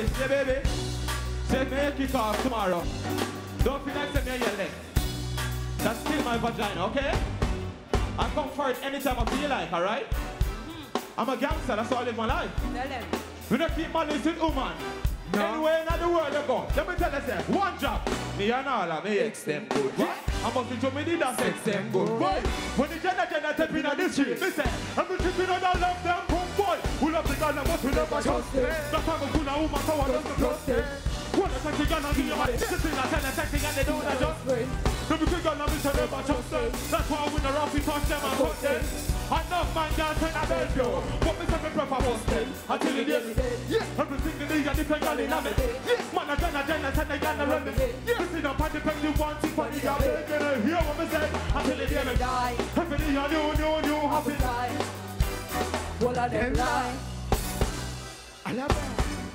this, yeah, baby. Say me kick off tomorrow. Don't feel like send me your leg. That's still my vagina, okay? I come for it anytime I feel like, alright? I'm a gangster, that's how I live my life. Tell them. We don't keep my list with woman. No. Anywhere in the world you go. Let me tell you this, one job. Me and all of me ex them good. What? I must be to me did that sex them good. Boy, when the gender step in on the street, listen, every trip in on the love them come boy. We love the girl that must we never trust them. That's why we pull a woman so I don't trust them. What a sexy girl and give you money. Sitting and telling sexy and they don't adjust. So we girl and we shall never trust them. That's why we the rough we touch them and touch them. Enough man can't turn a bell yo. What me say me prefer bust them until the day. Yeah, everything the day and different girl in a me. Yeah, man a Jenna send a girl around me. Yeah, we sit up and depend you want it for the girl. They gonna hear what me say until the day me die. Every day you new happy die. All of them lie. I love them.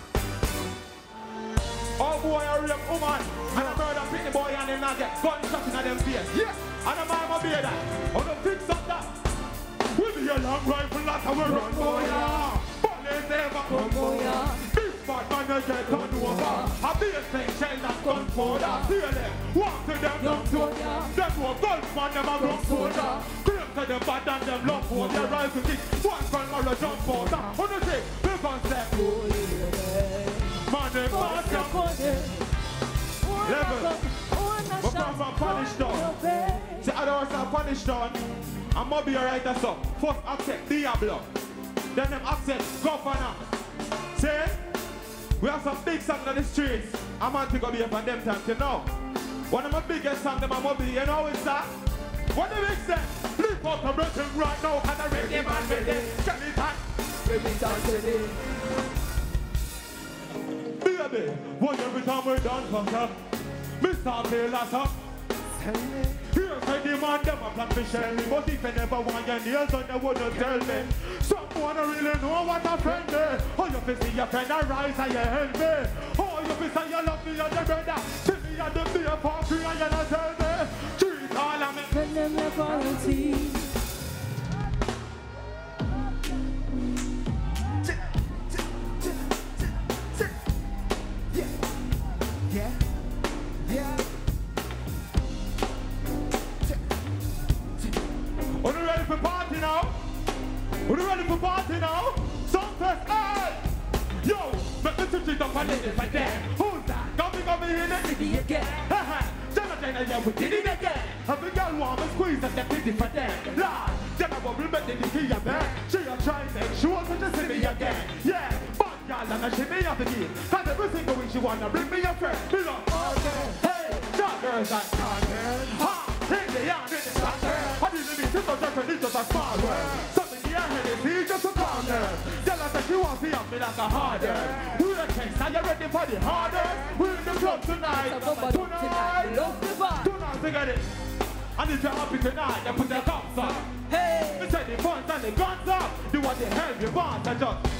Oh boy, a real woman. And a murder pretty boy and then I get gunshot in them face. Yeah, and a man will be that. Oh don't fix up that. We be a long rifle like a run boy, yeah. Bullet never come boy, yeah. This bad man they get done over. A base thing shell that gun for that. See them, walk to them down to ya. Them who guns man them a run for that. Claim to them bad and them love for their rifle kick. One gun or a jump for that. On the thing, we gon' say, man them pass them. Level, we come from punish down. See others are punished down. I'm gonna be alright as up. First accept Diablo. Then them accept Govana. See? We have some big songs on the streets. I'm going to go be here for them times, you know. One of my biggest songs them I'm gonna be, you know it's that? What do we say? Lift up the breathing right now and the reggae man ready. Get it hot. Baby dance ready. Baby, what every time we're done, fucker. Mr. Taylor's up. Here's the demand, them a plan to share me. But if you never want your nails on, they wouldn't tell me. Someone really know what a friend is. Oh, you feel see your friend arise and you help me. Oh, you feel say you love me and your brother. See me and the beer for free and you not tell me. Treat all of me. When them your quality. Yeah. Are you ready for party now? Are you ready for party now? Sumfest, hey! Yo, make me switch it up a little bit there. Who's that? Got me in the city again. Jenna, yeah, we did it again. Every girl want me squeeze and get pity for them. Lord, Jenna bubble make the key your man. She a try make sure to see me again. Yeah, but y'all and she me up again. Cause every single week she wanna bring me a friend. Me love all girls. Hey, short girls and tall girls. Ha, in the yard, in the short girls. I didn't mean to go just a little bit small world. Some in the air, and it's just a calm girl. Tell us that you want to see me like a harder. Who the case, are you ready for the harder? We're in the club tonight. Tonight, sing it. And if you're happy tonight, then put your cups up. Hey! They say the funds and the guns up. Do what the hell you want, and just